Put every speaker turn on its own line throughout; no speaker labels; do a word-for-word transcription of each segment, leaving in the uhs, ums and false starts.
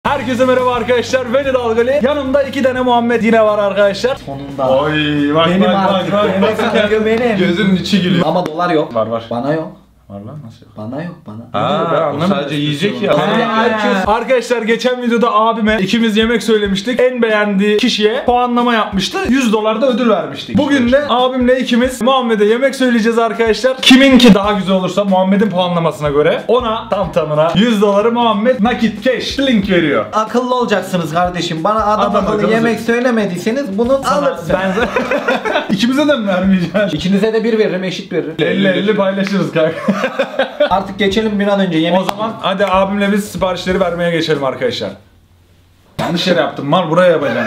Herkese merhaba arkadaşlar. Beni Dalgalı. Yanımda iki tane Muhammed yine var arkadaşlar.
Sonunda.
Oy bak
Benim
bak
artık.
bak bak.
Benim benim.
Gözünün içi gülüyor.
Ama dolar yok.
Var var.
Bana yok.
Var lan nasıl yok?
Bana yok bana.
Ha,
o sadece yiyecek ya.
Ha. Arkadaşlar geçen videoda abime ikimiz yemek söylemiştik. En beğendiği kişiye puanlama yapmıştı. yüz dolar da ödül vermiştik. Bugün de abimle ikimiz Muhammed'e yemek söyleyeceğiz arkadaşlar. Kiminki daha güzel olursa Muhammed'in puanlamasına göre ona tam tamına yüz doları Muhammed nakit cash link veriyor.
Akıllı olacaksınız kardeşim. Bana adam,
Adam
akıllı
akıllı.
yemek söylemediyseniz bunu alırsın.
Ben İkimize de mi vermeyeceğiz?
İkinize de bir veririm, eşit veririm.
elli elli paylaşırız kanka.
Artık geçelim bir an önce yemek.
O zaman hadi abimle biz siparişleri vermeye geçelim arkadaşlar. Yanlış yere yaptım. Mal buraya yapacağım.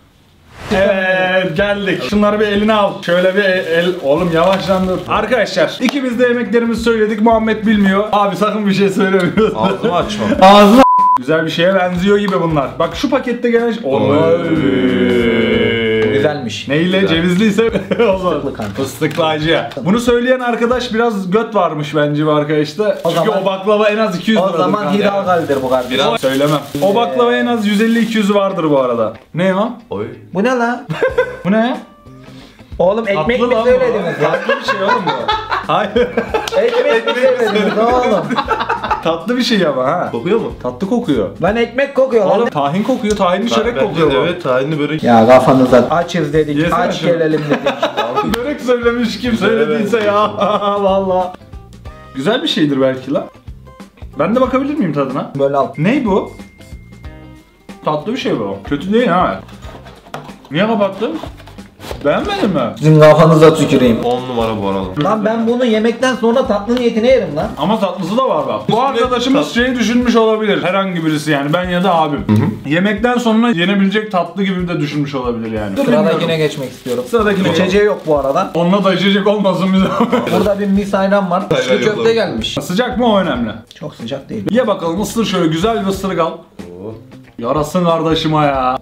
Evet geldik. Şunları bir eline al. Şöyle bir el... Oğlum yavaşlan dur. Arkadaşlar ikimiz de yemeklerimizi söyledik. Muhammed bilmiyor. Abi sakın bir şey söylemiyorsun.
Ağzımı açma.
Ağzına güzel bir şeye benziyor gibi bunlar. Bak şu pakette gelen... Oy.
Güzelmiş.
Neyle?
Güzel.
Cevizliyse o zaman.
Fıstıklı kanka.
Fıstıklı acı. Bunu söyleyen arkadaş biraz göt varmış bence bu arkadaşta.
O
Çünkü
zaman-
o baklava en az iki yüz
O
liradır
zaman
kanka.
Hidalgal'dir bu kardeşim.
Biraz-
Söylemem. O baklava en az yüz elli iki yüz vardır bu arada. Ne o?
Oy.
Bu ne lan?
Bu ne?
Oğlum ekmek
Tatlı
mi
lan bu.
söylediniz lan?
Tatlı bir şey oğlum bu. Hayır.
Ekmek mi söylediniz oğlum?
Tatlı bir şey ama ha.
Kokuyor mu?
Tatlı kokuyor.
Lan ekmek kokuyor lan.
Oğlum tahin kokuyor. Tahinli çörek
Bence
kokuyor
de
bu.
evet, tahinli börek.
Ya kafanıza açız dedik,
Yesene
aç
şunu.
gelelim dedik.
Börek söylemiş kim söylediyse ya. Valla. Güzel bir şeydir belki lan. Ben de bakabilir miyim tadına?
Böyle al.
Ney bu? Tatlı bir şey bu. Kötü değil ha. Niye kapattın? Beğenmedin mi?
Sizin kafanıza tüküreyim.
on numara bu arada.
Lan ben bunu yemekten sonra tatlı niyetine yerim lan.
Ama tatlısı da var bak. Bu arkadaşımız şeyi düşünmüş olabilir. Herhangi birisi yani. Ben ya da abim. Yemekten sonra yenebilecek tatlı gibi de düşünmüş olabilir yani.
Sıradakine geçmek istiyorum.
Sıradakine
İçeceği yok bu arada.
Onunla da içecek olmasın bize.
Burada bir mis ayran var.
Ayran
İçli
yok
köfte
lan.
gelmiş.
Sıcak mı o önemli.
Çok sıcak değil.
Ye bakalım ısır şöyle güzel bir ısırık al. Yarasın kardeşime ya.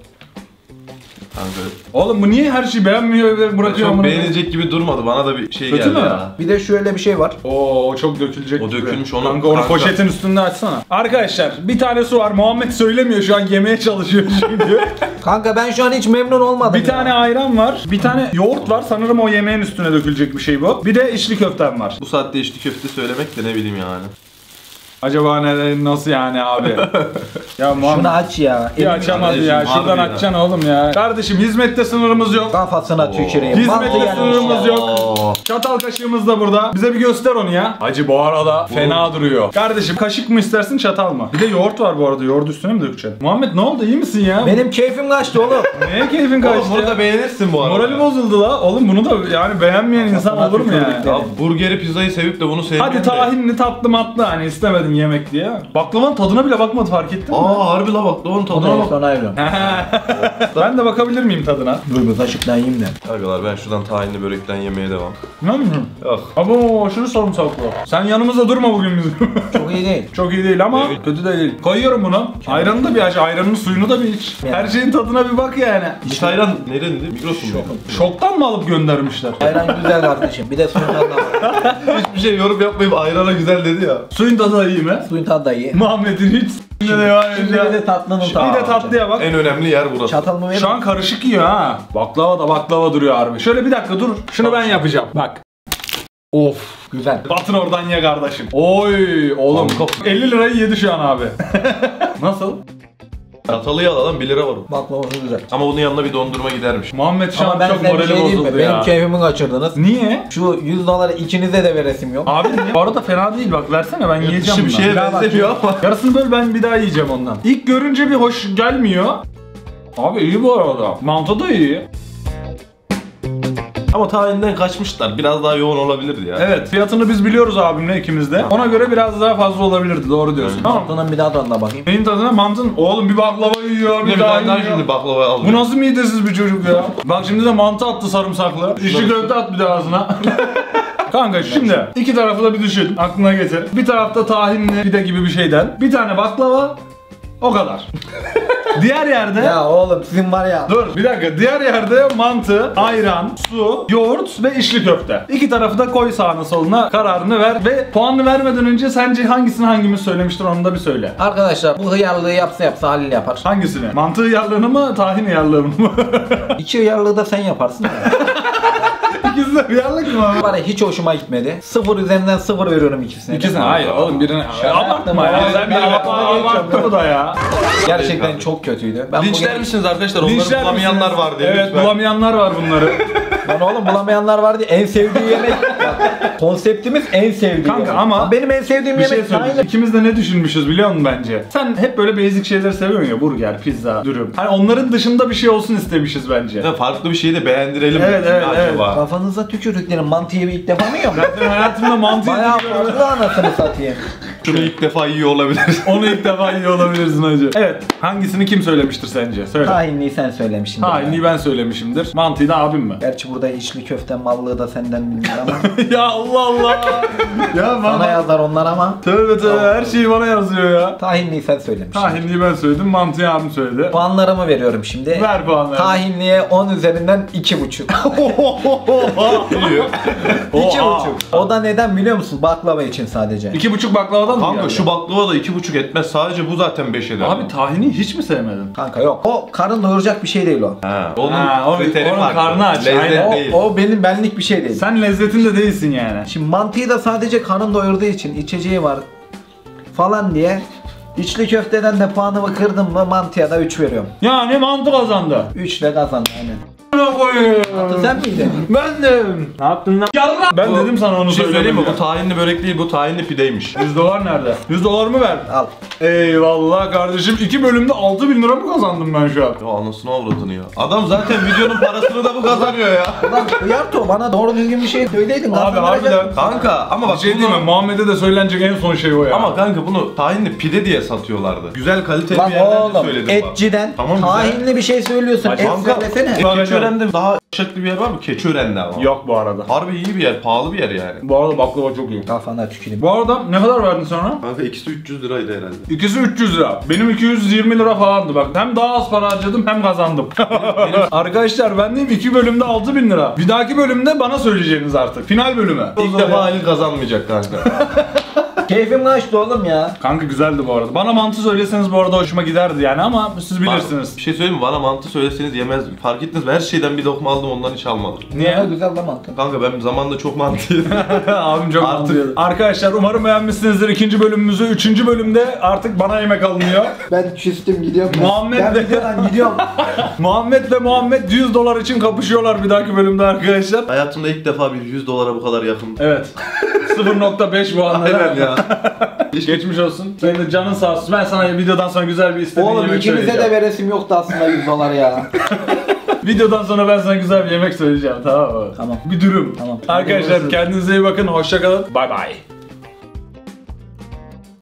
Kanka.
Oğlum bu niye her şeyi beğenmiyor ve bırakıyor
Çok
bunu?
beğenilecek gibi durmadı. Bana da bir şey
Kötü
geldi
mü?
ya.
Bir de şöyle bir şey var.
Oo o çok dökülecek.
O
gibi.
dökülmüş, onu-
Kanka onu
kanka.
poşetin üstünde açsana. Arkadaşlar bir tane su var. Muhammed söylemiyor şu an yemeye çalışıyor çünkü.
Kanka ben şu an hiç memnun olmadım.
Bir
ya.
tane ayran var. Bir tane yoğurt var. Sanırım o yemeğin üstüne dökülecek bir şey bu. Bir de içli köftem var.
Bu saatte içli köfte söylemek de ne bileyim yani.
Acaba ne, nasıl yani abi? Ya Muhammed
Şunu aç ya.
bir
Elini-
açamadı ya.
Kardeşim,
Şuradan
harbi ya.
açacaksın oğlum ya. Kardeşim hizmette sınırımız yok.
Kafasına tüküreyim.
Hizmette
Mantı gelmiş
sınırımız
ya.
yok.
Oo.
Çatal kaşığımız da burada. Bize bir göster onu ya. Hacı bu arada fena duruyor. Kardeşim kaşık mı istersin çatal mı? Bir de yoğurt var bu arada. Yoğurdu üstüne mi dökeceksin? Muhammed ne oldu iyi misin ya?
Benim keyfim kaçtı oğlum.
Neye keyfin kaçtı
Oğlum bunu
ya?
da beğenirsin bu arada.
Morali bozuldu la. Oğlum bunu da yani beğenmeyen insan olur mu yani?
Ya burgeri pizzayı sevip de bunu sevmeyen
Hadi
de-
tahinli tatlı matlı hani istemedin yemek diye. Baklavanın tadına bile bakmadı fark ettin mi?
Aa harbi la bak onun tadına
Ondan
bak.
sonra ayrılıyorum.
Ben de bakabilir miyim tadına?
Dur bir kaşıktan yiyeyim de.
Arkadaşlar ben şuradan tahinli börekten yemeye devam.
Ne yapıyorsun?
Yok.
Abo aşırı sarımsaklı. Sen yanımızda durma bugün bizim.
Çok iyi değil.
Çok iyi değil ama
Evet.
kötü de değil. Koyuyorum bunu. Ayranı da bir aç, ayranın suyunu da bir iç.
Yani.
Her şeyin tadına bir bak yani.
İç ayran nerendi? Mikrosun mu?
Şoktan mı alıp göndermişler?
Ayran güzel kardeşim. Bir de suyun tadı da var.
Hiçbir şey yorum yapmayıp ayrana güzel dedi ya.
Suyun tadı da iyi mi?
Suyun tadı da iyi.
Muhammed'in hiç s***ine devam
Şimdi
ediyor.
bir de tatlının tadı.
Bir de
var.
tatlıya bak.
En önemli yer burası.
Çatal mı verin?
Şu an karışık yiyor ha. Baklava da baklava duruyor harbi. Şöyle bir dakika dur. Şunu ben yapacağım. Bak. Of.
Güzel.
Batın oradan ye kardeşim. Oy oğlum. elli lirayı yedi şu an abi. Nasıl?
Çatalıyı alalım bir lira var. o.
Baklavası güzel.
Ama bunun yanına bir dondurma gidermiş.
Muhammed şu
Ama
an
ben
çok
size bir
morali
şey diyeyim mi?
bozuldu
Benim
ya.
keyfimi kaçırdınız.
Niye?
Şu yüz doları ikinize de veresim yok.
Abi niye? Bu arada fena değil bak versene ben yiyeceğim
Dışı bir
bundan.
şeye
Bir daha bak.
benzemiyor ama.
Yarısını böl ben bir daha yiyeceğim ondan. İlk görünce bir hoş gelmiyor. Abi iyi bu arada. Mantı da iyi.
Ama tahinden kaçmışlar. Biraz daha yoğun olabilirdi ya.
Evet fiyatını biz biliyoruz abimle ikimiz de. Ona göre biraz daha fazla olabilirdi doğru diyorsun. Tamam.
Mantının bir daha tadına bakayım.
Neyin tadına mantın? Oğlum bir baklava yiyor bir,
Bir
daha
tane daha
yiyor.
şimdi baklava aldım.
Bu nasıl midesiz bir çocuk ya? Bak şimdi de mantı attı sarımsaklı. İşi köfte at bir de ağzına. Kanka şimdi iki tarafı da bir düşün. Aklına getir. Bir tarafta tahinli pide gibi bir şeyden. Bir tane baklava. O kadar. Diğer yerde
Ya oğlum sizin var ya.
dur bir dakika. Diğer yerde mantı, ayran, su, yoğurt ve içli köfte. İki tarafı da koy sağına soluna, kararını ver ve puanını vermeden önce sence hangisini hangimiz söylemiştir onu da bir söyle.
Arkadaşlar bu hıyarlığı yapsa yapsa Halil yapar.
Hangisini? Mantı hıyarlığını mı, tahin hıyarlığını mı?
İki hıyarlığı da sen yaparsın.
İkisi de hıyarlık mı?
Var ya hiç hoşuma gitmedi. Sıfır üzerinden sıfır veriyorum ikisine.
İkisini hayır oğlum birine
Şaka
abartma
yaptım
ya.
ya.
Sen bir
Ben
abartma abarttı bu da ya.
Gerçekten çok kötüydü. Ben
Linçler
bugün...
misiniz arkadaşlar? Onları
Linçler
bulamayanlar
misiniz?
var diye.
Evet
lütfen.
bulamayanlar var bunları.
Lan oğlum bulamayanlar var diye en sevdiği yemek. Bak, konseptimiz en sevdiği
Kanka
yemek.
ama
benim en sevdiğim
Bir şey
yemek
söyleyeyim.
aynı.
İkimiz de ne düşünmüşüz biliyor musun bence? Sen hep böyle basic şeyleri seviyorsun ya. Burger, pizza, dürüm. Hani onların dışında bir şey olsun istemişiz bence.
Ya farklı bir şeyi de beğendirelim.
Evet,
mi
evet,
acaba?
Kafanıza tükürdüklerim mantıyı ilk defa mı yiyorum?
Ben hayatımda mantı
Bayağı
yedim.
farklı anasını satayım.
Şunu ilk defa yiyor olabilir.
Onu ilk defa yiyor olabilirsin hacı. Evet. Hangisini kim söylemiştir sence? Söyle.
Tahinliği sen söylemişsin.
Tahinliği ben söylemişimdir. Mantıyı da abim mi?
Gerçi burada içli köfte mallığı da senden bilmiyorum ama.
Ya Allah Allah. ya
Bana
bana
yazar onlar ama.
Tövbe tövbe her şeyi bana yazıyor ya.
Tahinliği sen söylemişsin.
Tahinliği ben söyledim, mantıyı abim söyledi.
Puanlarımı veriyorum şimdi.
Ver puanları.
Tahinliğe on üzerinden iki buçuk.
Yiyor.
iki
Oha.
buçuk. O da neden biliyor musun? Baklava için sadece.
İki buçuk baklavadan mı
Kanka
geldi?
şu baklava da iki buçuk etmez. Sadece bu zaten beş eder.
Abi tahini hiç mi sevmedin?
Kanka yok. O karın doyuracak bir şey değil o.
Ha, onun
Ha, o-
kriteri
onun
farklı.
karnı aç,
Lezzet
aynen.
O,
değil.
o benim benlik bir şey değil.
Sen lezzetinde değilsin yani.
Şimdi mantıyı da sadece karın doyurduğu için içeceği var falan diye içli köfteden de puanımı kırdım mı mantıya da üç veriyorum.
Yani mantı kazandı.
üç ile kazandı aynen.
Ne koyayım?
Sen miydin?
Ben de. Ne yaptın lan? Ben
Bu-
dedim sana onu
Bir şey söyleyeyim mi?
ya.
Bu tahinli börek değil, bu tahinli pideymiş.
yüz dolar nerede? yüz dolar mı ver?
Al.
Eyvallah kardeşim. iki bölümde altı bin lira mı kazandım ben şu an?
Ya anasını avradını ya. Adam zaten videonun parasını da bu kazanıyor ya.
Ulan Uyarto bana doğru düzgün bir şey söyleydin.
Abi
kazanacak.
harbiden.
Kanka ama
Bir
bak
şey
bunu...
değil mi? Muhammed'e de söylenecek en son şey o ya.
Ama kanka bunu tahinli pide diye satıyorlardı. Güzel kaliteli
Lan
bir yerden de
oğlum
söyledim bak.
etçiden
Tamam, güzel.
tahinli bir şey söylüyorsun.
Bak,
Et
Kanka
söylesene.
Bak-
Keçiören'de daha şıklı bir yer var mı? Keçiören'de ama.
Yok bu arada.
Harbi iyi bir yer, pahalı bir yer yani.
Bu arada baklava çok iyi.
Kafana tüküreyim.
Bu arada ne kadar verdin sonra?
Kanka ikisi üç yüz liraydı herhalde.
İkisi üç yüz lira. Benim iki yüz yirmi lira falandı bak. Hem daha az para harcadım hem kazandım. Arkadaşlar ben diyeyim iki bölümde altı bin lira. Bir dahaki bölümde bana söyleyeceğiniz artık. Final bölümü.
İlk defa Halil kazanmayacak kanka.
Keyfim kaçtı oğlum ya.
Kanka güzeldi bu arada. Bana mantı söyleseniz bu arada hoşuma giderdi yani ama siz bilirsiniz.
Bir şey söyleyeyim mi? Bana mantı söyleseniz yemez. Fark ettiniz mi? Her şeyden bir lokma aldım, ondan hiç almadım.
Niye?
Ne güzel de mantı.
Kanka ben zamanında çok mantı yedim.
Abim çok
Artık-
mantıklı. Arkadaşlar umarım beğenmişsinizdir ikinci bölümümüzü. Üçüncü bölümde artık bana yemek alınıyor.
Ben küstüm gidiyorum.
Muhammed
ben
de-
videodan gidiyorum.
Muhammed ve Muhammed yüz dolar için kapışıyorlar bir dahaki bölümde arkadaşlar.
Hayatımda ilk defa bir yüz dolara bu kadar yakın.
Evet. sıfır nokta beş bu anda.
Aynen ya.
Geçmiş olsun. Senin de canın sağ olsun. Ben sana videodan sonra güzel bir istediğin
Oğlum
yemek
ikimize
söyleyeceğim.
de veresim yoktu aslında yüz dolar ya.
Videodan sonra ben sana güzel bir yemek söyleyeceğim tamam mı?
Tamam.
Bir dürüm.
Tamam.
Arkadaşlar kendinize iyi bakın. Hoşça kalın. Bay bay.